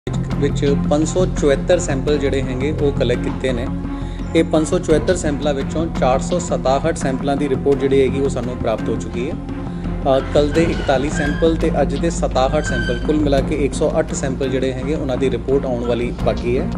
ਵਿੱਚ 574 ਸੈਂਪਲ ਜਿਹੜੇ ਹੈਗੇ ਉਹ ਕਲੈਕਟ ਕੀਤੇ ਨੇ। ਇਹ 574 ਸੈਂਪਲਾਂ ਵਿੱਚੋਂ 467 ਸੈਂਪਲਾਂ ਦੀ ਰਿਪੋਰਟ ਜਿਹੜੀ ਹੈਗੀ ਉਹ ਸਾਨੂੰ ਪ੍ਰਾਪਤ ਹੋ ਚੁੱਕੀ ਹੈ। ਕੱਲ੍ਹ ਦੇ 41 ਸੈਂਪਲ ਤੇ ਅੱਜ ਦੇ 67 ਸੈਂਪਲ, ਕੁੱਲ ਮਿਲਾ ਕੇ 108 ਸੈਂਪਲ ਜਿਹੜੇ ਹੈਗੇ ਉਹਨਾਂ ਦੀ ਰਿਪੋਰਟ ਆਉਣ ਵਾਲੀ ਬਾਕੀ ਹੈ।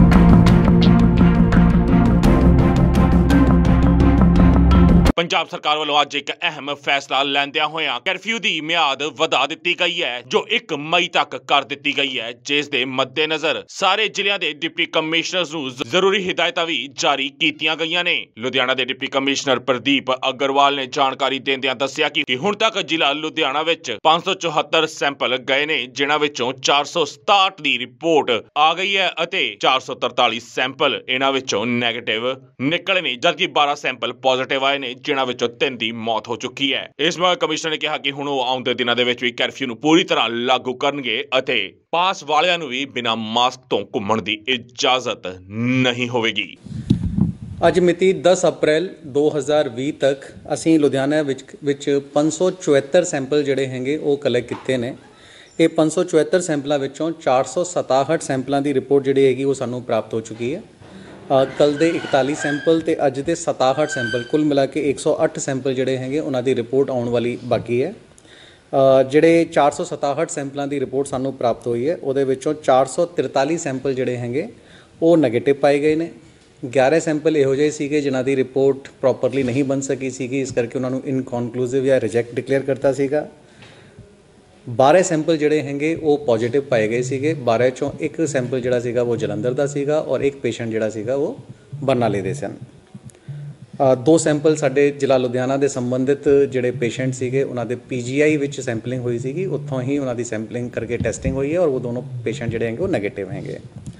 ਪੰਜਾਬ ਸਰਕਾਰ ਵੱਲੋਂ ਅੱਜ ਇੱਕ ਅਹਿਮ ਫੈਸਲਾ ਲੈਂਦਿਆਂ ਹੋਇਆਂ ਕਰਫਿਊ ਦੀ ਮਿਆਦ ਵਧਾ ਦਿੱਤੀ ਗਈ ਹੈ, ਜੋ 1 ਮਈ ਤੱਕ ਕਰ ਦਿੱਤੀ ਗਈ ਹੈ, ਜਿਸ ਦੇ ਮੱਦੇਨਜ਼ਰ ਸਾਰੇ ਜ਼ਿਲ੍ਹਿਆਂ ਦੇ ਡਿਪਟੀ ਕਮਿਸ਼ਨਰਸ ਨੂੰ ਜ਼ਰੂਰੀ ਹਦਾਇਤਾਂ ਵੀ ਜਾਰੀ ਕੀਤੀਆਂ ਗਈਆਂ ਨੇ। ਲੁਧਿਆਣਾ ਦੇ ਡਿਪਟੀ ਕਮਿਸ਼ਨਰ ਪ੍ਰਦੀਪ ਅਗਰਵਾਲ ਨੇ ਜਾਣਕਾਰੀ ਦਿੰਦਿਆਂ ਦੱਸਿਆ ਕਿ ਹੁਣ ਤੱਕ ਜ਼ਿਲ੍ਹਾ ਲੁਧਿਆਣਾ ਵਿੱਚ 574 ਸੈਂਪਲ ਗਏ ਨੇ, ਜਿਨ੍ਹਾਂ ਵਿੱਚੋਂ 467 ਦੀ ਰਿਪੋਰਟ ਆ ਗਈ ਹੈ ਅਤੇ 443 ਸੈਂਪਲ ਇਹਨਾਂ ਵਿੱਚੋਂ ਨੈਗੇਟਿਵ ਨਿਕਲੇ ਨੇ, ਜਦਕਿ 12 ਸੈਂਪਲ ਪੋਜ਼ਿਟਿਵ ਆਏ ਨੇ, ਜਿਨ੍ਹਾਂ ਵਿੱਚੋਂ 3 ਦੀ ਮੌਤ ਹੋ ਚੁੱਕੀ ਹੈ। ਇਸ ਮੌਕੇ ਕਮਿਸ਼ਨਰ ਨੇ ਕਿਹਾ ਕਿ ਹੁਣ ਉਹ ਆਉਂਦੇ ਦਿਨਾਂ ਦੇ ਵਿੱਚ ਵੀ ਕਰਫਿਊ ਨੂੰ ਪੂਰੀ ਤਰ੍ਹਾਂ ਲਾਗੂ ਕਰਨਗੇ ਅਤੇ ਪਾਸ ਵਾਲਿਆਂ ਨੂੰ ਵੀ ਬਿਨਾਂ ਮਾਸਕ ਤੋਂ ਘੁੰਮਣ ਦੀ ਇਜਾਜ਼ਤ ਨਹੀਂ ਹੋਵੇਗੀ। ਅੱਜ ਮਿਤੀ 10 ਅਪ੍ਰੈਲ 2020 ਤੱਕ ਅਸੀਂ ਲੁਧਿਆਣਾ ਵਿੱਚ 574 ਸੈਂਪਲ ਜਿਹੜੇ ਹੈਗੇ ਉਹ ਕਲੈਕਟ ਕੀਤੇ ਨੇ। ਇਹ 574 ਸੈਂਪਲਾਂ ਵਿੱਚੋਂ 467 ਸੈਂਪਲਾਂ ਦੀ ਰਿਪੋਰਟ ਜਿਹੜੀ ਹੈਗੀ ਉਹ ਸਾਨੂੰ ਪ੍ਰਾਪਤ ਹੋ ਚੁੱਕੀ ਹੈ। ਕੱਲ੍ਹ ਦੇ 41 ਸੈਂਪਲ ਤੇ ਅੱਜ ਦੇ 67 ਸੈਂਪਲ, ਕੁੱਲ ਮਿਲਾ ਕੇ 108 ਸੈਂਪਲ ਜਿਹੜੇ ਹੈਗੇ ਉਹਨਾਂ ਦੀ ਰਿਪੋਰਟ ਆਉਣ ਵਾਲੀ ਬਾਕੀ ਹੈ। ਜਿਹੜੇ 467 ਸੈਂਪਲਾਂ ਦੀ ਰਿਪੋਰਟ ਸਾਨੂੰ ਪ੍ਰਾਪਤ ਹੋਈ ਹੈ, ਉਹਦੇ ਵਿੱਚੋਂ 443 ਸੈਂਪਲ ਜਿਹੜੇ ਹੈਗੇ ਉਹ ਨੈਗੇਟਿਵ ਪਾਏ ਗਏ ਨੇ। 11 ਸੈਂਪਲ ਇਹੋ ਜਿਹੇ ਸੀਗੇ ਜਿਨ੍ਹਾਂ ਦੀ ਰਿਪੋਰਟ ਪ੍ਰੋਪਰਲੀ ਨਹੀਂ ਬਣ ਸਕੀ ਸੀਗੀ, ਇਸ ਕਰਕੇ ਉਹਨਾਂ ਨੂੰ ਇਨਕਨਕਲੂਸਿਵ ਜਾਂ ਰਿਜੈਕਟ ਡਿਕਲੇਅਰ ਕਰਤਾ ਸੀਗਾ। 12 ਸੈਂਪਲ ਜਿਹੜੇ ਹੈਗੇ ਉਹ ਪੋਜ਼ਿਟਿਵ ਪਾਏ ਗਏ ਸੀਗੇ। 12 ਚੋਂ ਇੱਕ ਸੈਂਪਲ ਜਿਹੜਾ ਸੀਗਾ ਉਹ ਜਲੰਧਰ ਦਾ ਸੀਗਾ ਔਰ ਇੱਕ ਪੇਸ਼ੈਂਟ ਜਿਹੜਾ ਸੀਗਾ ਉਹ ਬਰਨਾਲੇ ਦੇ ਸਨ। 2 ਸੈਂਪਲ ਸਾਡੇ ਜ਼ਿਲ੍ਹਾ ਲੁਧਿਆਣਾ ਦੇ ਸੰਬੰਧਿਤ ਜਿਹੜੇ ਪੇਸ਼ੈਂਟ ਸੀਗੇ ਉਹਨਾਂ ਦੇ PGI ਵਿੱਚ ਸੈਂਪਲਿੰਗ ਹੋਈ ਸੀਗੀ, ਉੱਥੋਂ ਹੀ ਉਹਨਾਂ ਦੀ ਸੈਂਪਲਿੰਗ ਕਰਕੇ ਟੈਸਟਿੰਗ ਹੋਈ ਹੈ ਔਰ ਉਹ ਦੋਨੋਂ ਪੇਸ਼ੈਂਟ ਜਿਹੜੇ ਹੈਗੇ ਉਹ ਨੈਗੇਟਿਵ ਹੈਗੇ।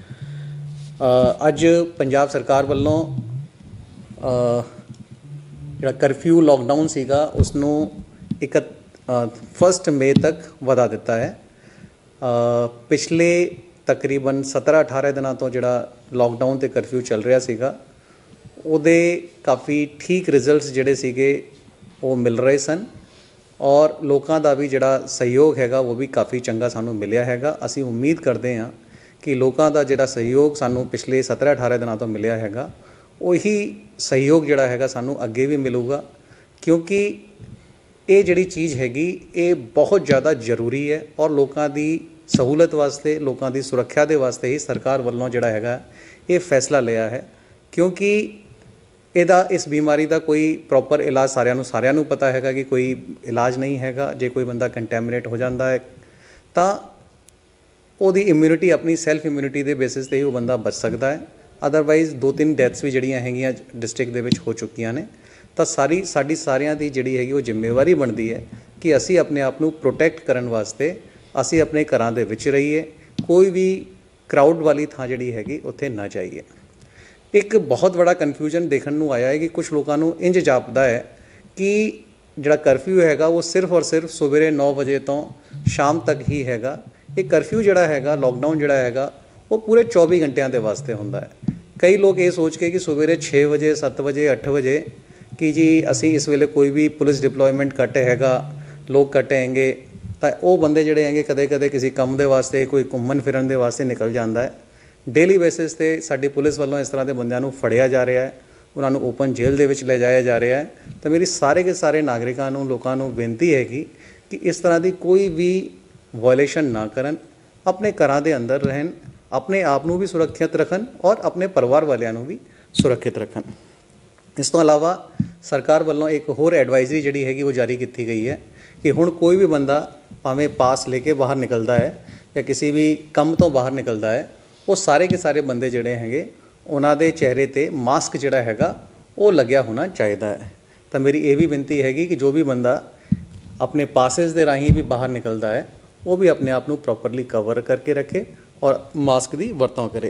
ਅੱਜ ਪੰਜਾਬ ਸਰਕਾਰ ਵੱਲੋਂ ਜਿਹੜਾ ਕਰਫਿਊ ਲੋਕਡਾਊਨ ਸੀਗਾ ਉਸ ਨੂੰ 1 ਮਈ ਤੱਕ ਵਧਾ ਦਿੱਤਾ ਹੈ। ਪਿਛਲੇ ਤਕਰੀਬਨ 17-18 ਦਿਨਾਂ ਤੋਂ ਜਿਹੜਾ ਲੋਕਡਾਊਨ ਤੇ ਕਰਫਿਊ ਚੱਲ ਰਿਹਾ ਸੀਗਾ, ਉਹਦੇ ਕਾਫੀ ਠੀਕ ਰਿਜ਼ਲਟਸ ਜਿਹੜੇ ਸੀਗੇ ਉਹ ਮਿਲ ਰਹੇ ਸਨ ਔਰ ਲੋਕਾਂ ਦਾ ਵੀ ਜਿਹੜਾ ਸਹਿਯੋਗ ਹੈਗਾ ਉਹ ਵੀ ਕਾਫੀ ਚੰਗਾ ਸਾਨੂੰ ਮਿਲਿਆ ਹੈਗਾ। ਅਸੀਂ ਉਮੀਦ ਕਰਦੇ ਹਾਂ ਕਿ ਲੋਕਾਂ ਦਾ ਜਿਹੜਾ ਸਹਿਯੋਗ ਸਾਨੂੰ ਪਿਛਲੇ 17-18 ਦਿਨਾਂ ਤੋਂ ਮਿਲਿਆ ਹੈਗਾ, ਉਹੀ ਸਹਿਯੋਗ ਜਿਹੜਾ ਹੈਗਾ ਸਾਨੂੰ ਅੱਗੇ ਵੀ ਮਿਲੂਗਾ, ਕਿਉਂਕਿ ਇਹ ਜਿਹੜੀ ਚੀਜ਼ ਹੈਗੀ ਇਹ ਬਹੁਤ ਜ਼ਿਆਦਾ ਜ਼ਰੂਰੀ ਹੈ ਔਰ ਲੋਕਾਂ ਦੀ ਸਹੂਲਤ ਵਾਸਤੇ, ਲੋਕਾਂ ਦੀ ਸੁਰੱਖਿਆ ਦੇ ਵਾਸਤੇ ਹੀ ਸਰਕਾਰ ਵੱਲੋਂ ਜਿਹੜਾ ਹੈਗਾ ਇਹ ਫੈਸਲਾ ਲਿਆ ਹੈ। ਕਿਉਂਕਿ ਇਸ ਬਿਮਾਰੀ ਦਾ ਕੋਈ ਪ੍ਰੋਪਰ ਇਲਾਜ ਸਾਰਿਆਂ ਨੂੰ ਪਤਾ ਹੈਗਾ ਕਿ ਕੋਈ ਇਲਾਜ ਨਹੀਂ ਹੈਗਾ। ਜੇ ਕੋਈ ਬੰਦਾ ਕੰਟੈਮੀਨੇਟ ਹੋ ਜਾਂਦਾ ਹੈ ਤਾਂ ਉਹਦੀ ਇਮਿਊਨਿਟੀ, ਆਪਣੀ ਸੈਲਫ ਇਮਿਊਨਿਟੀ ਦੇ ਬੇਸਿਸ 'ਤੇ ਹੀ ਉਹ ਬੰਦਾ ਬਚ ਸਕਦਾ ਹੈ। ਅਦਰਵਾਈਜ਼ 2-3 ਡੈਥਸ ਵੀ ਜਿਹੜੀਆਂ ਹੈਗੀਆਂ ਡਿਸਟ੍ਰਿਕਟ ਦੇ ਵਿੱਚ ਹੋ ਚੁੱਕੀਆਂ ਨੇ। ਤਾਂ ਸਾਡੀ ਸਾਰਿਆਂ ਦੀ ਜਿਹੜੀ ਹੈਗੀ ਉਹ ਜ਼ਿੰਮੇਵਾਰੀ ਬਣਦੀ ਹੈ ਕਿ ਅਸੀਂ ਆਪਣੇ ਆਪ ਨੂੰ ਪ੍ਰੋਟੈਕਟ ਕਰਨ ਵਾਸਤੇ ਅਸੀਂ ਆਪਣੇ ਘਰਾਂ ਦੇ ਵਿੱਚ ਰਹੀਏ, ਕੋਈ ਵੀ ਕਰਾਊਡ ਵਾਲੀ ਥਾਂ ਜਿਹੜੀ ਹੈਗੀ ਉੱਥੇ ਨਾ ਜਾਈਏ। ਇੱਕ ਬਹੁਤ ਬੜਾ ਕਨਫਿਊਜ਼ਨ ਦੇਖਣ ਨੂੰ ਆਇਆ ਹੈ ਕਿ ਕੁਝ ਲੋਕਾਂ ਨੂੰ ਇੰਝ ਜਾਪਦਾ ਹੈ ਕਿ ਜਿਹੜਾ ਕਰਫਿਊ ਹੈਗਾ ਉਹ ਸਿਰਫ ਔਰ ਸਿਰਫ ਸਵੇਰੇ 9 ਵਜੇ ਤੋਂ ਸ਼ਾਮ ਤੱਕ ਹੀ ਹੈਗਾ। ਇਹ ਕਰਫਿਊ ਜਿਹੜਾ ਹੈਗਾ, ਲੋਕਡਾਊਨ ਜਿਹੜਾ ਹੈਗਾ ਉਹ ਪੂਰੇ 24 ਘੰਟਿਆਂ ਦੇ ਵਾਸਤੇ ਹੁੰਦਾ ਹੈ। ਕਈ ਲੋਕ ਇਹ ਸੋਚ ਕੇ ਕਿ ਸਵੇਰੇ 6 ਵਜੇ 7 ਵਜੇ 8 ਵਜੇ ਕਿ ਜੀ ਅਸੀਂ ਇਸ ਵੇਲੇ ਕੋਈ ਵੀ ਪੁਲਿਸ ਡਿਪਲੋਇਮੈਂਟ ਘੱਟ ਹੈਗਾ, ਲੋਕ ਘੱਟ ਹੈਗੇ, ਤਾਂ ਉਹ ਬੰਦੇ ਜਿਹੜੇ ਹੈਗੇ ਕਦੇ ਕਿਸੇ ਕੰਮ ਦੇ ਵਾਸਤੇ, ਕੋਈ ਘੁੰਮਣ ਫਿਰਨ ਦੇ ਵਾਸਤੇ ਨਿਕਲ ਜਾਂਦਾ ਹੈ। ਡੇਲੀ ਬੇਸਿਸ 'ਤੇ ਸਾਡੀ ਪੁਲਿਸ ਵੱਲੋਂ ਇਸ ਤਰ੍ਹਾਂ ਦੇ ਬੰਦਿਆਂ ਨੂੰ ਫੜਿਆ ਜਾ ਰਿਹਾ ਹੈ, ਉਹਨਾਂ ਨੂੰ ਓਪਨ ਜੇਲ੍ਹ ਦੇ ਵਿੱਚ ਲੈ ਜਾਇਆ ਜਾ ਰਿਹਾ ਹੈ। ਤਾਂ ਮੇਰੀ ਸਾਰੇ ਨਾਗਰਿਕਾਂ ਨੂੰ, ਲੋਕਾਂ ਨੂੰ ਬੇਨਤੀ ਹੈਗੀ ਕਿ ਇਸ ਤਰ੍ਹਾਂ ਦੀ ਕੋਈ ਵੀ ਵਾਇਲੇਸ਼ਨ ਨਾ ਕਰਨ, ਆਪਣੇ ਘਰਾਂ ਦੇ ਅੰਦਰ ਰਹਿਣ, ਆਪਣੇ ਆਪ ਨੂੰ ਵੀ ਸੁਰੱਖਿਅਤ ਰੱਖਣ ਔਰ ਆਪਣੇ ਪਰਿਵਾਰ ਵਾਲਿਆਂ ਨੂੰ ਵੀ ਸੁਰੱਖਿਅਤ ਰੱਖਣ। ਇਸ ਤੋਂ ਇਲਾਵਾ ਸਰਕਾਰ ਵੱਲੋਂ ਇੱਕ ਹੋਰ ਐਡਵਾਈਜ਼ਰੀ ਜਿਹੜੀ ਹੈਗੀ ਉਹ ਜਾਰੀ ਕੀਤੀ ਗਈ ਹੈ ਕਿ ਹੁਣ ਕੋਈ ਵੀ ਬੰਦਾ ਭਾਵੇਂ ਪਾਸ ਲੈ ਕੇ ਬਾਹਰ ਨਿਕਲਦਾ ਹੈ ਜਾਂ ਕਿਸੇ ਵੀ ਕੰਮ ਤੋਂ ਬਾਹਰ ਨਿਕਲਦਾ ਹੈ, ਉਹ ਸਾਰੇ ਬੰਦੇ ਜਿਹੜੇ ਹੈਗੇ ਉਹਨਾਂ ਦੇ ਚਿਹਰੇ 'ਤੇ ਮਾਸਕ ਜਿਹੜਾ ਹੈਗਾ ਉਹ ਲੱਗਿਆ ਹੋਣਾ ਚਾਹੀਦਾ ਹੈ। ਤਾਂ ਮੇਰੀ ਇਹ ਵੀ ਬੇਨਤੀ ਹੈਗੀ ਕਿ ਜੋ ਵੀ ਬੰਦਾ ਆਪਣੇ ਪਾਸਿਸ ਦੇ ਰਾਹੀਂ ਵੀ ਬਾਹਰ ਨਿਕਲਦਾ ਹੈ ਉਹ ਵੀ ਆਪਣੇ ਆਪ ਨੂੰ ਪ੍ਰੋਪਰਲੀ ਕਵਰ ਕਰਕੇ ਰੱਖੇ ਔਰ ਮਾਸਕ ਦੀ ਵਰਤੋਂ ਕਰੇ।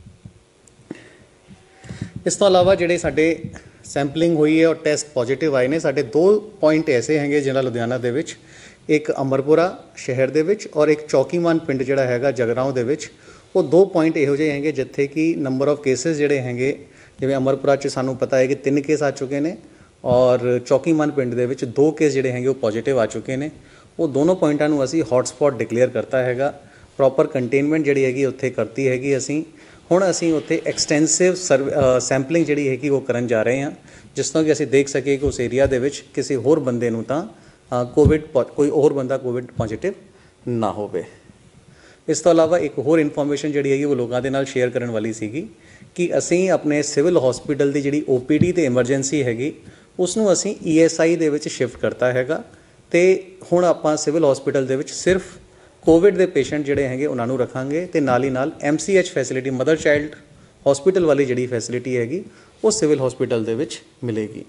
ਇਸ ਤੋਂ ਇਲਾਵਾ ਜਿਹੜੇ ਸਾਡੇ ਸੈਂਪਲਿੰਗ ਹੋਈ ਹੈ ਔਰ ਟੈਸਟ ਪੋਜ਼ਿਟਿਵ ਆਏ ਨੇ, ਸਾਡੇ 2 ਪੁਆਇੰਟ ਐਸੇ ਹੈਗੇ ਜ਼ਿਲ੍ਹਾ ਲੁਧਿਆਣਾ ਦੇ ਵਿੱਚ, ਇੱਕ ਅਮਰਪੁਰਾ ਸ਼ਹਿਰ ਦੇ ਵਿੱਚ ਔਰ ਇੱਕ ਚੌਕੀਮਾਨ ਪਿੰਡ ਜਿਹੜਾ ਹੈਗਾ ਜਗਰਾਓਂ ਦੇ ਵਿੱਚ। ਉਹ 2 ਪੁਆਇੰਟ ਇਹੋ ਜਿਹੇ ਹੈਗੇ ਜਿੱਥੇ ਕਿ ਨੰਬਰ ਆਫ ਕੇਸਿਸ ਜਿਹੜੇ ਹੈਗੇ, ਜਿਵੇਂ ਅਮਰਪੁਰਾ 'ਚ ਸਾਨੂੰ ਪਤਾ ਹੈ ਕਿ 3 ਕੇਸ ਆ ਚੁੱਕੇ ਨੇ ਔਰ ਚੌਕੀਮਾਨ ਪਿੰਡ ਦੇ ਵਿੱਚ 2 ਕੇਸ ਜਿਹੜੇ ਹੈਗੇ ਉਹ ਪੋਜ਼ਿਟਿਵ ਆ ਚੁੱਕੇ ਨੇ। ਉਹ ਦੋਨੋਂ ਪੁਆਇੰਟਾਂ ਨੂੰ ਅਸੀਂ ਹੌਟਸਪੌਟ ਡਿਕਲੇਅਰ ਕਰਤਾ ਹੈਗਾ ਪ੍ਰੋਪਰ ਕੰਟੇਨਮੈਂਟ ਜਿਹੜੀ ਹੈਗੀ ਉੱਥੇ ਕਰਤੀ ਹੈਗੀ। ਹੁਣ ਅਸੀਂ ਉੱਥੇ ਐਕਸਟੈਂਸਿਵ ਸੈਂਪਲਿੰਗ ਜਿਹੜੀ ਹੈਗੀ ਉਹ ਕਰਨ ਜਾ ਰਹੇ ਹਾਂ, ਜਿਸ ਤੋਂ ਕਿ ਅਸੀਂ ਦੇਖ ਸਕੀਏ ਕਿ ਉਸ ਏਰੀਆ ਦੇ ਵਿੱਚ ਕਿਸੇ ਹੋਰ ਬੰਦੇ ਨੂੰ ਤਾਂ ਕੋਈ ਹੋਰ ਬੰਦਾ ਕੋਵਿਡ ਪੋਜ਼ੀਟਿਵ ਨਾ ਹੋਵੇ। ਇਸ ਤੋਂ ਇਲਾਵਾ ਇੱਕ ਹੋਰ ਇਨਫੋਰਮੇਸ਼ਨ ਜਿਹੜੀ ਹੈਗੀ ਉਹ ਲੋਕਾਂ ਦੇ ਨਾਲ ਸ਼ੇਅਰ ਕਰਨ ਵਾਲੀ ਸੀਗੀ ਕਿ ਅਸੀਂ ਆਪਣੇ ਸਿਵਲ ਹਸਪੀਟਲ ਦੀ ਜਿਹੜੀ OPD ਤੇ ਐਮਰਜੈਂਸੀ ਹੈਗੀ ਉਸ ਨੂੰ ਅਸੀਂ ESI ਦੇ ਵਿੱਚ ਸ਼ਿਫਟ ਕਰਤਾ ਹੈਗਾ ਅਤੇ ਹੁਣ ਆਪਾਂ ਸਿਵਲ ਹਸਪੀਟਲ ਦੇ ਵਿੱਚ ਸਿਰਫ ਕੋਵਿਡ ਦੇ ਪੇਸ਼ੈਂਟ ਜਿਹੜੇ ਹੈਗੇ ਉਹਨਾਂ ਨੂੰ ਰੱਖਾਂਗੇ ਅਤੇ ਨਾਲ ਹੀ ਨਾਲ MCH facility mother child hospital ਵਾਲੀ ਜਿਹੜੀ ਫੈਸਿਲਿਟੀ ਹੈਗੀ ਉਹ ਸਿਵਲ ਹਸਪੀਟਲ ਦੇ ਵਿੱਚ ਮਿਲੇਗੀ।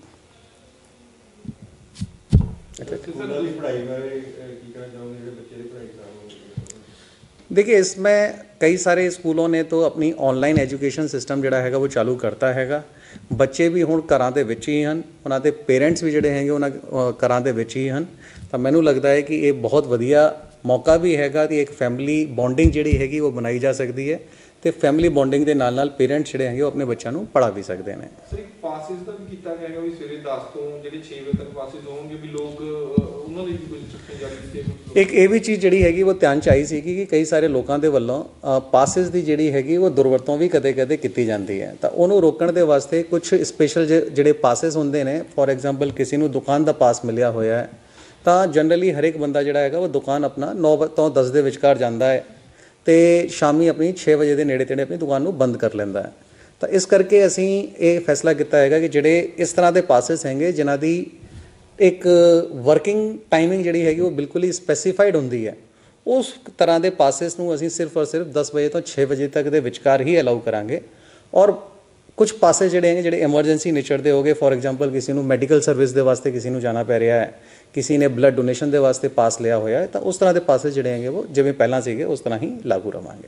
देखिए, इसमें कई सारे स्कूलों ने तो अपनी ऑनलाइन एजुकेशन सिस्टम ਜਿਹੜਾ ਹੈਗਾ ਉਹ ਚਾਲੂ ਕਰਤਾ ਹੈਗਾ। ਬੱਚੇ ਵੀ ਹੁਣ ਘਰਾਂ ਦੇ ਵਿੱਚ ਹੀ ਹਨ, ਉਹਨਾਂ ਦੇ ਪੇਰੈਂਟਸ ਵੀ ਜਿਹੜੇ ਹੈਗੇ ਉਹਨਾਂ ਘਰਾਂ ਦੇ ਵਿੱਚ ਹੀ ਹਨ। ਤਾਂ ਮੈਨੂੰ ਲੱਗਦਾ ਹੈ ਕਿ ਇਹ ਬਹੁਤ ਵਧੀਆ ਮੌਕਾ ਵੀ ਹੈਗਾ ਅਤੇ ਇੱਕ ਫੈਮਿਲੀ ਬੌਂਡਿੰਗ ਜਿਹੜੀ ਹੈਗੀ ਉਹ ਬਣਾਈ ਜਾ ਸਕਦੀ ਹੈ ਅਤੇ ਫੈਮਿਲੀ ਬੌਂਡਿੰਗ ਦੇ ਨਾਲ ਨਾਲ ਪੇਰੈਂਟਸ ਜਿਹੜੇ ਹੈਗੇ ਉਹ ਆਪਣੇ ਬੱਚਿਆਂ ਨੂੰ ਪੜ੍ਹਾ ਵੀ ਸਕਦੇ ਨੇ। ਸਰ, ਇੱਕ ਪਾਸਿਸ ਦਾ ਵੀ ਕੀਤਾ ਗਿਆ ਹੈਗਾ ਵੀ ਸਵੇਰੇ 10 ਤੋਂ ਜਿਹੜੇ 6 ਵਜੇ ਤੱਕ ਪਾਸਿਸ ਹੋਣਗੇ ਵੀ ਲੋਕ ਉਹਨਾਂ ਲਈ ਵੀ ਕੁਝ ਇੰਸਟਰਕਸ਼ਨ ਜਾਰੀ ਕੀਤੀ। ਇੱਕ ਇਹ ਵੀ ਚੀਜ਼ ਜਿਹੜੀ ਹੈਗੀ ਉਹ ਧਿਆਨ 'ਚ ਆਈ ਸੀਗੀ ਕਿ ਕਈ ਸਾਰੇ ਲੋਕਾਂ ਦੇ ਵੱਲੋਂ ਪਾਸਿਸ ਦੀ ਜਿਹੜੀ ਹੈਗੀ ਉਹ ਦੁਰਵਰਤੋਂ ਵੀ ਕਦੇ ਕਦੇ ਕੀਤੀ ਜਾਂਦੀ ਹੈ, ਤਾਂ ਉਹਨੂੰ ਰੋਕਣ ਦੇ ਵਾਸਤੇ ਕੁਝ ਸਪੈਸ਼ਲ ਜਿਹੜੇ ਪਾਸਿਸ ਹੁੰਦੇ ਨੇ। ਫੋਰ ਐਗਜ਼ਾਮਪਲ ਕਿਸੇ ਨੂੰ ਦੁਕਾਨ ਦਾ ਪਾਸ ਮਿਲਿਆ ਹੋਇਆ ਹੈ ਤਾਂ ਜਨਰਲੀ ਹਰੇਕ ਬੰਦਾ ਜਿਹੜਾ ਹੈਗਾ ਉਹ ਦੁਕਾਨ ਆਪਣਾ 9 ਤੋਂ 10 ਦੇ ਵਿਚਕਾਰ ਜਾਂਦਾ ਹੈ ਅਤੇ ਸ਼ਾਮੀ ਆਪਣੀ 6 ਵਜੇ ਦੇ ਨੇੜੇ ਤੇੜੇ ਆਪਣੀ ਦੁਕਾਨ ਨੂੰ ਬੰਦ ਕਰ ਲੈਂਦਾ ਹੈ। ਤਾਂ ਇਸ ਕਰਕੇ ਅਸੀਂ ਇਹ ਫੈਸਲਾ ਕੀਤਾ ਹੈਗਾ ਕਿ ਜਿਹੜੇ ਇਸ ਤਰ੍ਹਾਂ ਦੇ ਪਾਸਿਸ ਹੈਗੇ ਜਿਨ੍ਹਾਂ ਦੀ ਇੱਕ ਵਰਕਿੰਗ ਟਾਈਮਿੰਗ ਜਿਹੜੀ ਹੈਗੀ ਉਹ ਬਿਲਕੁਲ ਹੀ ਸਪੈਸੀਫਾਈਡ ਹੁੰਦੀ ਹੈ, ਉਸ ਤਰ੍ਹਾਂ ਦੇ ਪਾਸਿਸ ਨੂੰ ਅਸੀਂ ਸਿਰਫ ਔਰ ਸਿਰਫ 10 ਵਜੇ ਤੋਂ 6 ਵਜੇ ਤੱਕ ਦੇ ਵਿਚਕਾਰ ਹੀ ਅਲਾਊ ਕਰਾਂਗੇ। ਔਰ ਕੁਝ ਪਾਸੇ ਜਿਹੜੇ ਹੈਗੇ ਜਿਹੜੇ ਐਮਰਜੈਂਸੀ ਨੇਚਰ ਦੇ ਹੋਗੇ, ਫੋਰ ਐਗਜ਼ਾਮਪਲ ਕਿਸੇ ਨੂੰ ਮੈਡੀਕਲ ਸਰਵਿਸ ਦੇ ਵਾਸਤੇ ਕਿਸੇ ਨੂੰ ਜਾਣਾ ਪੈ ਰਿਹਾ ਹੈ, ਕਿਸੇ ਨੇ ਬਲੱਡ ਡੋਨੇਸ਼ਨ ਦੇ ਵਾਸਤੇ ਪਾਸ ਲਿਆ ਹੋਇਆ ਹੈ, ਤਾਂ ਉਸ ਤਰ੍ਹਾਂ ਦੇ ਪਾਸਿਸ ਜਿਹੜੇ ਹੈਗੇ ਉਹ ਜਿਵੇਂ ਪਹਿਲਾਂ ਸੀਗੇ ਉਸ ਤਰ੍ਹਾਂ ਹੀ ਲਾਗੂ ਰਵਾਂਗੇ।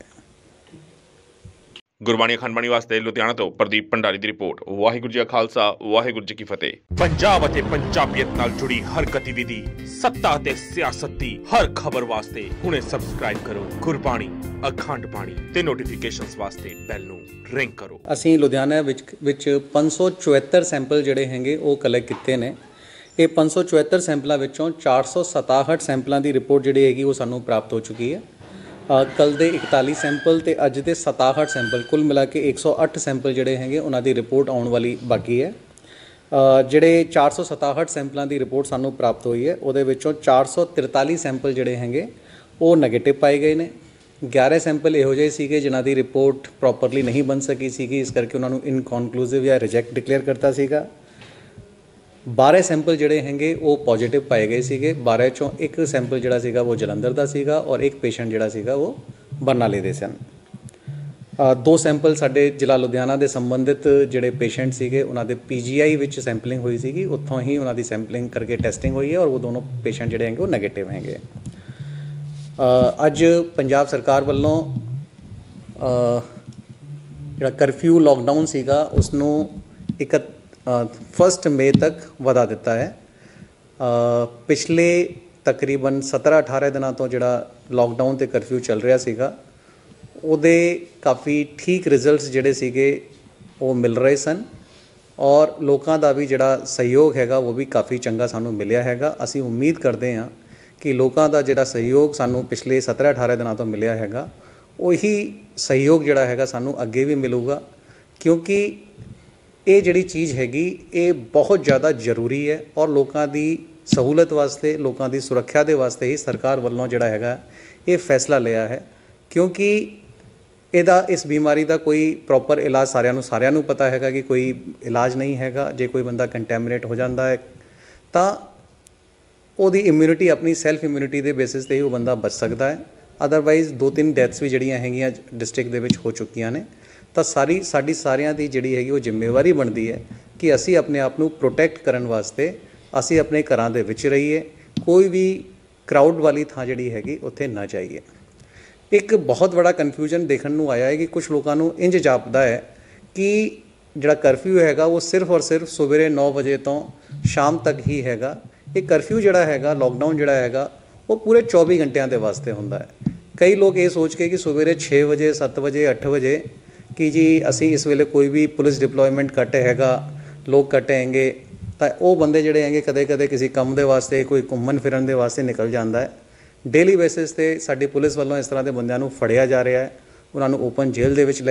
ਗੁਰਬਾਣੀ ਅਖੰਡ ਵਾਸਤੇ ਲੁਧਿਆਣਾ ਤੋਂ ਪ੍ਰਦੀਪ ਭੰਡਾਰੀ ਦੀ ਰਿਪੋਰਟ। ਵਾਹਿਗੁਰੂ ਜੀ ਕਾ ਖਾਲਸਾ, ਵਾਹਿਗੁਰੂ ਜੀ ਕੀ ਫਤਿਹ। ਪੰਜਾਬ ਅਤੇ ਪੰਜਾਬੀਅਤ ਨਾਲ ਜੁੜੀ ਹਰ ਗਤੀਵਿਧੀ, ਸੱਤਾ ਤੇ ਸਿਆਸਤ ਦੀ ਹਰ ਖਬਰ ਵਾਸਤੇ ਹੁਣੇ ਸਬਸਕ੍ਰਾਈਬ ਕਰੋ ਗੁਰਬਾਣੀ ਅਖੰਡ ਬਾਣੀ ਤੇ ਨੋਟੀਫਿਕੇਸ਼ਨਸ ਵਾਸਤੇ ਬੈਲ ਨੂੰ ਰਿੰਗ ਕਰੋ। ਅਸੀਂ ਲੁਧਿਆਣਾ ਵਿੱਚ 574 ਸੈਂਪਲ ਜਿਹੜੇ ਹੈਗੇ ਉਹ ਕਲੈਕਟ ਕੀਤੇ ਨੇ। ਇਹ 574 ਸੈਂਪਲਾਂ ਵਿੱਚੋਂ 467 ਸੈਂਪਲਾਂ ਦੀ ਰਿਪੋਰਟ ਜਿਹੜੀ ਹੈਗੀ ਉਹ ਸਾਨੂੰ ਪ੍ਰਾਪਤ ਹੋ ਚੁੱਕੀ ਹੈ। ਕੱਲ ਦੇ 41 ਸੈਂਪਲ ਅਤੇ ਅੱਜ ਦੇ 67 ਸੈਂਪਲ, ਕੁੱਲ ਮਿਲਾ ਕੇ 108 ਸੈਂਪਲ ਜਿਹੜੇ ਹੈਗੇ ਉਹਨਾਂ ਦੀ ਰਿਪੋਰਟ ਆਉਣ ਵਾਲੀ ਬਾਕੀ ਹੈ। ਜਿਹੜੇ 467 ਸੈਂਪਲਾਂ ਦੀ ਰਿਪੋਰਟ ਸਾਨੂੰ ਪ੍ਰਾਪਤ ਹੋਈ ਹੈ ਉਹਦੇ ਵਿੱਚੋਂ 443 ਸੈਂਪਲ ਜਿਹੜੇ ਹੈਗੇ ਉਹ ਨੈਗੇਟਿਵ ਪਾਏ ਗਏ ਨੇ। 11 ਸੈਂਪਲ ਇਹੋ ਜਿਹੇ ਸੀਗੇ ਜਿਨ੍ਹਾਂ ਦੀ ਰਿਪੋਰਟ ਪ੍ਰੋਪਰਲੀ ਨਹੀਂ ਬਣ ਸਕੀ ਸੀਗੀ, ਇਸ ਕਰਕੇ ਉਹਨਾਂ ਨੂੰ ਇਨਕਨਕਲੂਸਿਵ ਜਾਂ ਰਿਜੈਕਟ ਡਿਕਲੇਅਰ ਕਰਤਾ ਸੀਗਾ। 12 ਸੈਂਪਲ ਜਿਹੜੇ ਹੈਗੇ ਉਹ ਪੋਜ਼ੀਟਿਵ ਪਾਏ ਗਏ ਸੀਗੇ। 12 ਚੋਂ ਇੱਕ ਸੈਂਪਲ ਜਿਹੜਾ ਸੀਗਾ ਉਹ ਜਲੰਧਰ ਦਾ ਸੀਗਾ ਔਰ ਇੱਕ ਪੇਸ਼ੈਂਟ ਜਿਹੜਾ ਸੀਗਾ ਉਹ ਬਰਨਾਲੇ ਦੇ ਸਨ। 2 ਸੈਂਪਲ ਸਾਡੇ ਜ਼ਿਲ੍ਹਾ ਲੁਧਿਆਣਾ ਦੇ ਸੰਬੰਧਿਤ ਜਿਹੜੇ ਪੇਸ਼ੈਂਟ ਸੀਗੇ ਉਹਨਾਂ ਦੇ PGI ਵਿੱਚ ਸੈਂਪਲਿੰਗ ਹੋਈ ਸੀਗੀ, ਉੱਥੋਂ ਹੀ ਉਹਨਾਂ ਦੀ ਸੈਂਪਲਿੰਗ ਕਰਕੇ ਟੈਸਟਿੰਗ ਹੋਈ ਹੈ ਔਰ ਉਹ ਦੋਨੋਂ ਪੇਸ਼ੈਂਟ ਜਿਹੜੇ ਹੈਗੇ ਉਹ ਨੈਗੇਟਿਵ ਹੈਗੇ। ਅੱਜ ਪੰਜਾਬ ਸਰਕਾਰ ਵੱਲੋਂ ਜਿਹੜਾ ਕਰਫਿਊ ਲੋਕਡਾਊਨ ਸੀਗਾ ਉਸ ਨੂੰ 1 ਮਈ ਤੱਕ ਵਧਾ ਦਿੱਤਾ ਹੈ। ਪਿਛਲੇ ਤਕਰੀਬਨ 17-18 ਦਿਨਾਂ ਤੋਂ ਜਿਹੜਾ ਲੋਕਡਾਊਨ ਅਤੇ ਕਰਫਿਊ ਚੱਲ ਰਿਹਾ ਸੀਗਾ ਉਹਦੇ ਕਾਫੀ ਠੀਕ ਰਿਜ਼ਲਟਸ ਜਿਹੜੇ ਸੀਗੇ ਉਹ ਮਿਲ ਰਹੇ ਸਨ ਔਰ ਲੋਕਾਂ ਦਾ ਵੀ ਜਿਹੜਾ ਸਹਿਯੋਗ ਹੈਗਾ ਉਹ ਵੀ ਕਾਫੀ ਚੰਗਾ ਸਾਨੂੰ ਮਿਲਿਆ ਹੈਗਾ। ਅਸੀਂ ਉਮੀਦ ਕਰਦੇ ਹਾਂ ਕਿ ਲੋਕਾਂ ਦਾ ਜਿਹੜਾ ਸਹਿਯੋਗ ਸਾਨੂੰ ਪਿਛਲੇ 17-18 ਦਿਨਾਂ ਤੋਂ ਮਿਲਿਆ ਹੈਗਾ ਉਹੀ ਸਹਿਯੋਗ ਜਿਹੜਾ ਹੈਗਾ ਸਾਨੂੰ ਅੱਗੇ ਵੀ ਮਿਲੂਗਾ, ਕਿਉਂਕਿ ਇਹ ਜਿਹੜੀ ਚੀਜ਼ ਹੈਗੀ ਇਹ ਬਹੁਤ ਜ਼ਿਆਦਾ ਜ਼ਰੂਰੀ ਹੈ ਔਰ ਲੋਕਾਂ ਦੀ ਸਹੂਲਤ ਵਾਸਤੇ, ਲੋਕਾਂ ਦੀ ਸੁਰੱਖਿਆ ਦੇ ਵਾਸਤੇ ਹੀ ਸਰਕਾਰ ਵੱਲੋਂ ਜਿਹੜਾ ਹੈਗਾ ਇਹ ਫੈਸਲਾ ਲਿਆ ਹੈ। ਕਿਉਂਕਿ ਇਸ ਬਿਮਾਰੀ ਦਾ ਕੋਈ ਪ੍ਰੋਪਰ ਇਲਾਜ ਸਾਰਿਆਂ ਨੂੰ ਪਤਾ ਹੈਗਾ ਕਿ ਕੋਈ ਇਲਾਜ ਨਹੀਂ ਹੈਗਾ। ਜੇ ਕੋਈ ਬੰਦਾ ਕੰਟੈਮੀਨੇਟ ਹੋ ਜਾਂਦਾ ਹੈ ਤਾਂ ਉਹਦੀ ਇਮਿਊਨਿਟੀ ਆਪਣੀ ਸੈਲਫ ਇਮਿਊਨਿਟੀ ਦੇ ਬੇਸਿਸ 'ਤੇ ਹੀ ਉਹ ਬੰਦਾ ਬਚ ਸਕਦਾ ਹੈ। ਅਦਰਵਾਈਜ਼ 2-3 ਡੈਥਸ ਵੀ ਜਿਹੜੀਆਂ ਹੈਗੀਆਂ ਡਿਸਟ੍ਰਿਕਟ ਦੇ ਵਿੱਚ ਹੋ ਚੁੱਕੀਆਂ ਨੇ। ਤਾਂ ਸਾਡੀ ਸਾਰਿਆਂ ਦੀ ਜਿਹੜੀ ਹੈਗੀ ਉਹ ਜ਼ਿੰਮੇਵਾਰੀ ਬਣਦੀ ਹੈ ਕਿ ਅਸੀਂ ਆਪਣੇ ਆਪ ਨੂੰ ਪ੍ਰੋਟੈਕਟ ਕਰਨ ਵਾਸਤੇ ਅਸੀਂ ਆਪਣੇ ਘਰਾਂ ਦੇ ਵਿੱਚ ਰਹੀਏ, ਕੋਈ ਵੀ ਕਰਾਊਡ ਵਾਲੀ ਥਾਂ ਜਿਹੜੀ ਹੈਗੀ ਉੱਥੇ ਨਾ ਜਾਈਏ। ਇੱਕ ਬਹੁਤ ਬੜਾ ਕਨਫਿਊਜ਼ਨ ਦੇਖਣ ਨੂੰ ਆਇਆ ਹੈ ਕਿ ਕੁਝ ਲੋਕਾਂ ਨੂੰ ਇੰਝ ਜਾਪਦਾ ਹੈ ਕਿ ਜਿਹੜਾ ਕਰਫਿਊ ਹੈਗਾ ਉਹ ਸਿਰਫ ਔਰ ਸਿਰਫ ਸਵੇਰੇ 9 ਵਜੇ ਤੋਂ ਸ਼ਾਮ ਤੱਕ ਹੀ ਹੈਗਾ। ਇਹ ਕਰਫਿਊ ਜਿਹੜਾ ਹੈਗਾ, ਲੋਕਡਾਊਨ ਜਿਹੜਾ ਹੈਗਾ ਉਹ ਪੂਰੇ 24 ਘੰਟਿਆਂ ਦੇ ਵਾਸਤੇ ਹੁੰਦਾ ਹੈ। ਕਈ ਲੋਕ ਇਹ ਸੋਚ ਕੇ ਕਿ ਸਵੇਰੇ 6 ਵਜੇ 7 ਵਜੇ 8 ਵਜੇ ਕਿ ਜੀ ਅਸੀਂ ਇਸ ਵੇਲੇ ਕੋਈ ਵੀ ਪੁਲਿਸ ਡਿਪਲੋਇਮੈਂਟ ਘੱਟ ਹੈਗਾ, ਲੋਕ ਘੱਟ ਹੈਗੇ, ਤਾਂ ਉਹ ਬੰਦੇ ਜਿਹੜੇ ਹੈਗੇ ਕਦੇ ਕਿਸੇ ਕੰਮ ਦੇ ਵਾਸਤੇ, ਕੋਈ ਘੁੰਮਣ ਫਿਰਨ ਦੇ ਵਾਸਤੇ ਨਿਕਲ ਜਾਂਦਾ ਹੈ। ਡੇਲੀ ਬੇਸਿਸ ਤੇ ਸਾਡੀ ਪੁਲਿਸ ਵੱਲੋਂ ਇਸ ਤਰ੍ਹਾਂ ਦੇ ਬੰਦਿਆਂ ਨੂੰ ਫੜਿਆ ਜਾ ਰਿਹਾ ਹੈ, ਉਹਨਾਂ ਨੂੰ ਓਪਨ ਜੇਲ੍ਹ ਦੇ ਵਿੱਚ